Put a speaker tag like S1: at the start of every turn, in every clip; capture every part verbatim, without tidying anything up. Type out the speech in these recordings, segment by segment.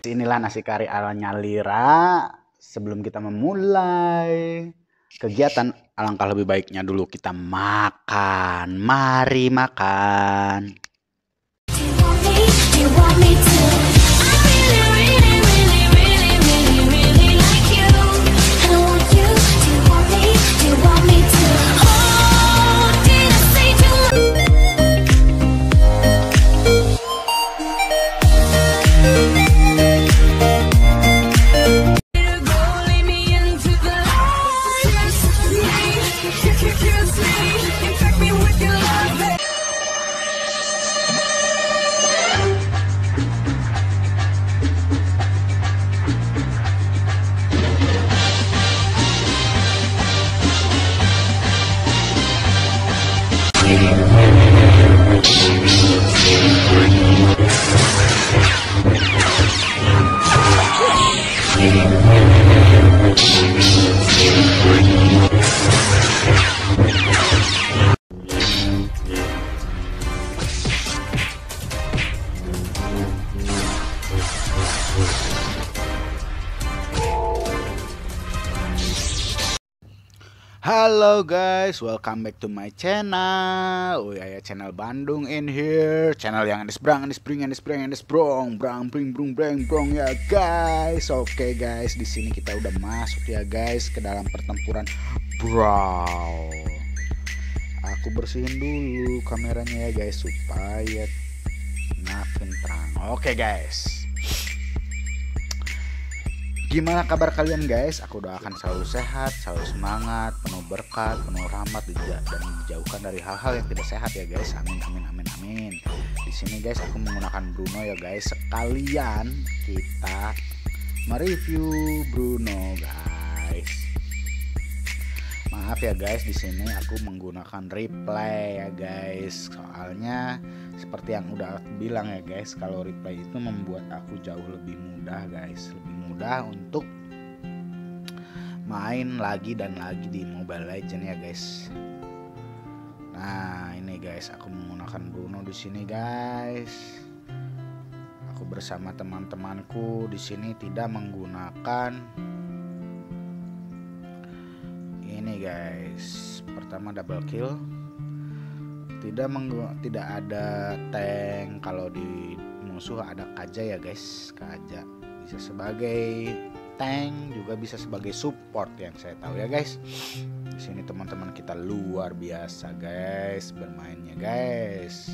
S1: Inilah nasi kari ala Nyalira. Sebelum kita memulai kegiatan, alangkah lebih baiknya dulu kita makan. Mari makan. Halo guys, welcome back to my channel. Oh ya, ya channel Bandung in here. Channel yang Andes Brang, Andes Bring, Andes Brang, Andes Brong, Brang Bring, Brung, Brang, Brong ya guys. Oke okay, guys, di sini kita udah masuk ya guys ke dalam pertempuran brawl. Aku bersihin dulu kameranya ya guys supaya makin terang. Oke okay, guys. Gimana kabar kalian guys? Aku doakan selalu sehat, selalu semangat, penuh berkat, penuh rahmat, dan dijauhkan dari hal-hal yang tidak sehat ya guys. Amin amin amin amin. Di sini guys aku menggunakan Bruno ya guys. Sekalian kita mereview Bruno guys. Maaf ya guys, di sini aku menggunakan replay ya guys. Soalnya seperti yang udah aku bilang ya guys, kalau replay itu membuat aku jauh lebih mudah guys, lebih mudah untuk main lagi dan lagi di Mobile Legends ya guys. Nah ini guys, aku menggunakan Bruno di sini guys. Aku bersama teman-temanku di sini tidak menggunakan ini guys. Pertama double kill, tidak menggu- tidak ada tank. Kalau di musuh ada Kaja ya guys. Kaja bisa sebagai tank, juga bisa sebagai support yang saya tahu ya guys. Di sini teman-teman kita luar biasa guys bermainnya guys.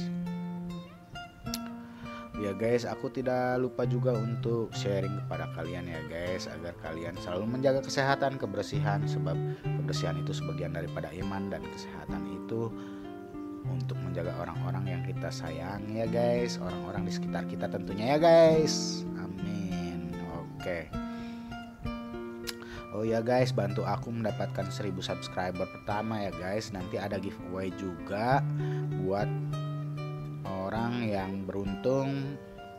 S1: Ya guys, aku tidak lupa juga untuk sharing kepada kalian ya guys, agar kalian selalu menjaga kesehatan, kebersihan, sebab kebersihan itu sebagian daripada iman, dan kesehatan itu untuk menjaga orang-orang yang kita sayang ya guys, orang-orang di sekitar kita tentunya ya guys. Amin. Oke. Oh ya guys, bantu aku mendapatkan seribu subscriber pertama ya guys. Nanti ada giveaway juga buat orang yang beruntung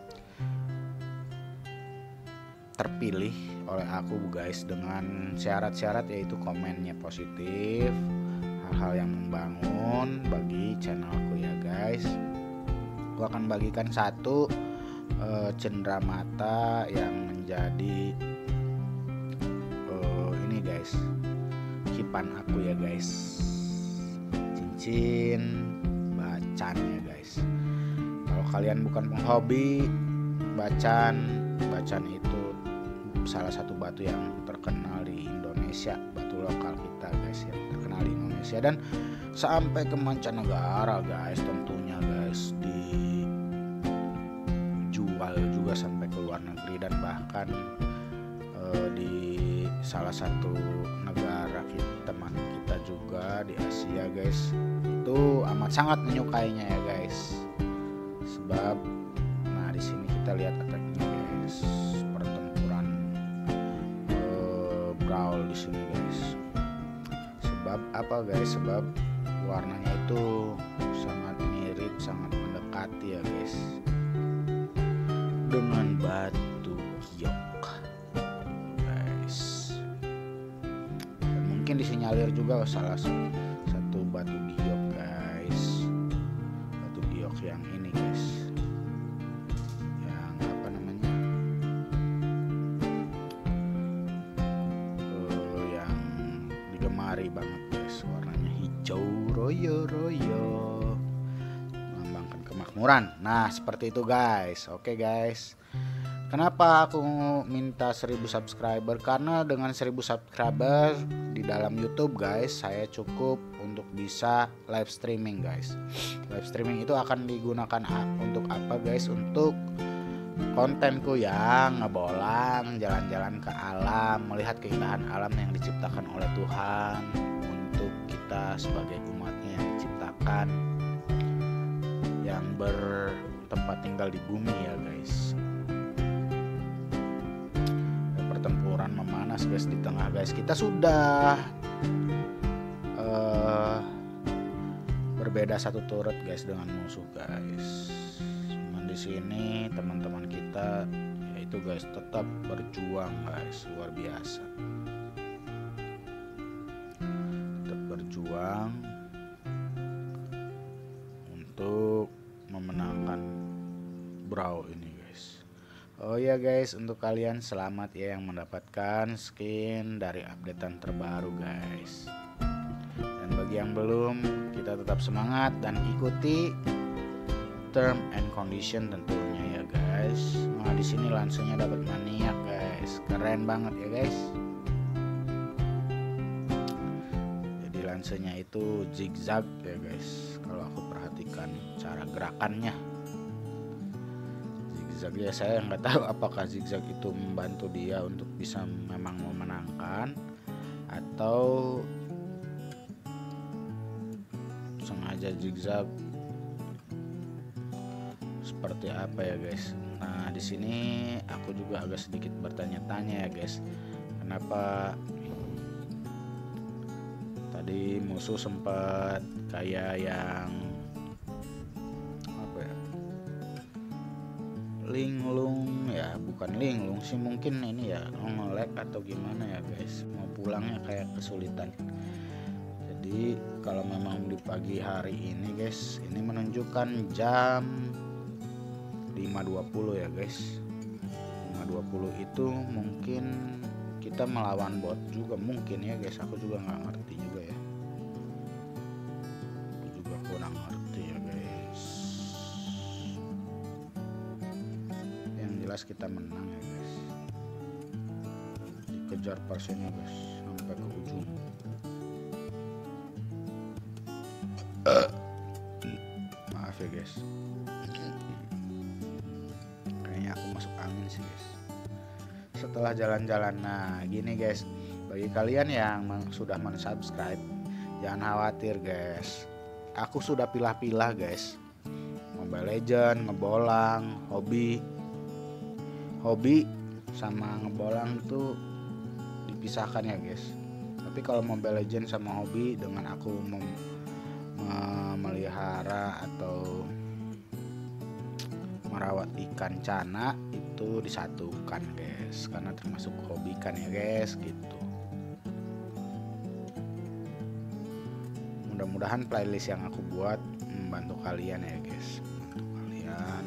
S1: terpilih oleh aku guys, dengan syarat-syarat yaitu komennya positif, hal-hal yang membangun bagi channelku ya guys. Aku akan bagikan satu uh, cenderamata yang menjadi uh, ini guys, kipan aku ya guys, cincin bacan ya guys. Kalau kalian bukan penghobi bacan, bacan itu salah satu batu yang terkenal di Indonesia, batu lokal kita guys yang terkenal di Indonesia dan sampai ke mancanegara guys, tentunya guys, dijual juga sampai ke luar negeri, dan bahkan eh, di salah satu negara kita, teman kita juga di Asia guys, itu amat sangat menyukainya ya guys. Sebab nah di sini kita lihat attack-nya guys, pertempuran uh, brawl di sini guys. Sebab apa guys? Sebab warnanya itu sangat mirip, sangat mendekati ya guys dengan batu giok guys. Dan mungkin disinyalir juga salah satu batu giok guys, batu giok yang ini guys, yang apa namanya, ngeri banget guys, warnanya hijau royo-royo, melambangkan kemakmuran. Nah seperti itu guys. Oke guys, kenapa aku minta seribu subscriber? Karena dengan seribu subscriber di dalam YouTube guys, saya cukup untuk bisa live streaming guys. Live streaming itu akan digunakan untuk apa guys? Untuk kontenku yang ngebolang, jalan-jalan ke alam, melihat keindahan alam yang diciptakan oleh Tuhan untuk kita sebagai umatnya yang diciptakan, yang bertempat tinggal di bumi ya guys. Pertempuran memanas guys di tengah guys. Kita sudah uh, berbeda satu turret guys dengan musuh guys. Cuman di sini teman-teman kita yaitu guys tetap berjuang guys, luar biasa. Tetap berjuang untuk memenangkan Brawl ini guys. Oh ya guys, untuk kalian selamat ya yang mendapatkan skin dari updatean terbaru guys. Dan bagi yang belum, kita tetap semangat dan ikuti term and condition tentunya ya guys. Nah di sini langsungnya dapat maniak guys, keren banget ya guys. Jadi langsungnya itu zigzag ya guys. Kalau aku perhatikan cara gerakannya, zigzag ya, saya nggak tahu apakah zigzag itu membantu dia untuk bisa memang memenangkan atau sengaja zigzag seperti apa ya guys. Nah di sini aku juga agak sedikit bertanya-tanya ya guys, kenapa tadi musuh sempat kayak yang apa ya, linglung ya, bukan linglung sih, mungkin ini ya nge-lag atau gimana ya guys, mau pulangnya kayak kesulitan. Jadi kalau memang di pagi hari ini guys, ini menunjukkan jam lima dua puluh ya guys. lima dua puluh itu mungkin kita melawan bot juga mungkin ya guys, aku juga nggak ngerti juga ya, aku juga kurang ngerti ya guys. Yang jelas kita menang ya guys, dikejar pasiennya guys sampai ke ujung. Maaf ya guys, kayaknya aku masuk angin sih guys setelah jalan-jalan. Nah gini guys, bagi kalian yang sudah mensubscribe jangan khawatir guys, aku sudah pilah-pilah guys, Mobile Legend, ngebolang, hobi hobi sama ngebolang tuh dipisahkan ya guys. Tapi kalau Mobile Legend sama hobi dengan aku mem memelihara atau merawat ikan cana itu disatukan guys, karena termasuk hobi kan ya guys gitu. Mudah-mudahan playlist yang aku buat membantu kalian ya guys, membantu kalian.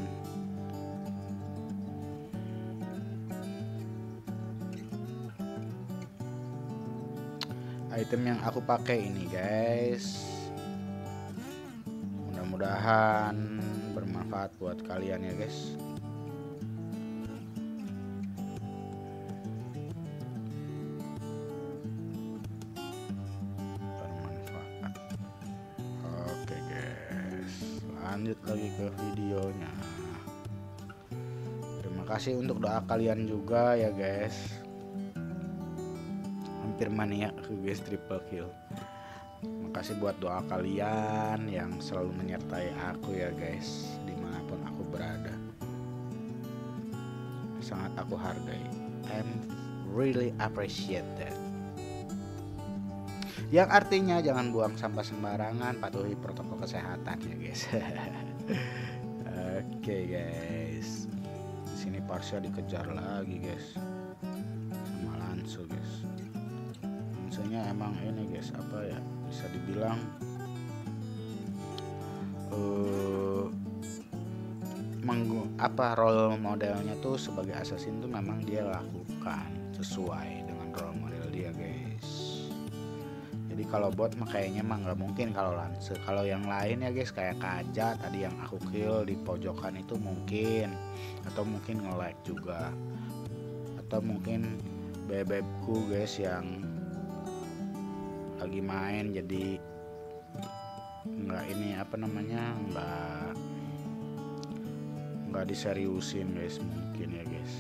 S1: Item yang aku pakai ini guys, mudah-mudahan bermanfaat buat kalian ya guys. Bermanfaat. Oke guys, lanjut lagi ke videonya. Terima kasih untuk doa kalian juga ya guys. Hampir maniak aku guys, triple kill. Makasih buat doa kalian yang selalu menyertai aku ya guys, dimanapun aku berada. Sangat aku hargai. I'm really appreciate that. Yang artinya jangan buang sampah sembarangan, patuhi protokol kesehatan ya guys. Oke okay, guys, di sini Parsha dikejar lagi guys sama Lansu guys. Lansunya emang ini guys, apa ya, bisa dibilang uh, menggu apa role modelnya tuh sebagai assassin tuh memang dia lakukan sesuai dengan role model dia guys. Jadi kalau bot mah kayaknya mah nggak mungkin kalau Lance. Kalau yang lain ya guys, kayak Kaja tadi yang aku kill di pojokan itu mungkin, atau mungkin nge-lag juga, atau mungkin bebekku guys yang lagi main jadi nggak ini apa namanya nggak nggak diseriusin guys, mungkin ya guys.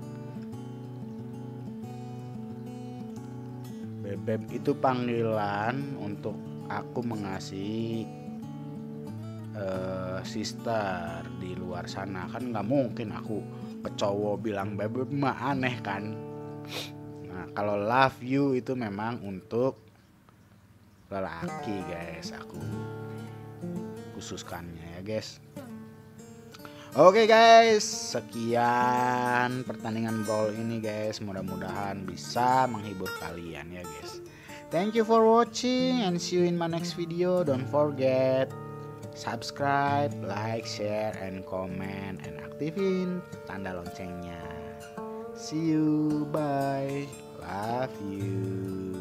S1: Bebek itu panggilan untuk aku mengasihi uh, sister di luar sana. Kan nggak mungkin aku ke cowok bilang bebek mah, aneh kan. Nah kalau love you itu memang untuk lelaki guys, aku khususkannya ya guys. Oke guys, sekian pertandingan brawl ini guys, mudah-mudahan bisa menghibur kalian ya guys. Thank you for watching and see you in my next video. Don't forget subscribe, like, share, and comment, and aktifin tanda loncengnya. See you, bye, love you.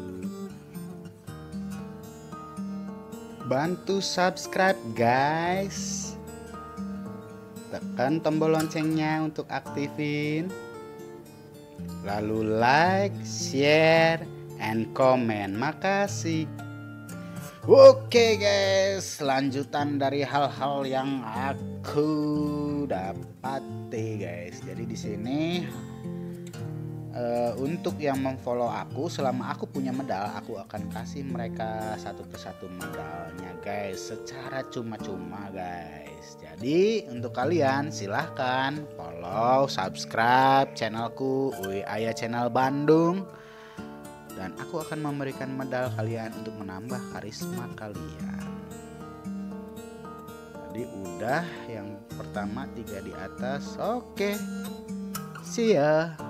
S1: Bantu subscribe guys, tekan tombol loncengnya untuk aktifin, lalu like, share, and comment. Makasih. Oke guys, lanjutan dari hal-hal yang aku dapati guys. Jadi di sini uh, untuk yang memfollow aku, selama aku punya medal, aku akan kasih mereka satu persatu medalnya guys, secara cuma-cuma guys. Jadi untuk kalian silahkan follow, subscribe channelku Uy Ayah Channel Bandung, dan aku akan memberikan medal kalian untuk menambah karisma kalian. Jadi udah yang pertama tiga di atas. Oke, see ya.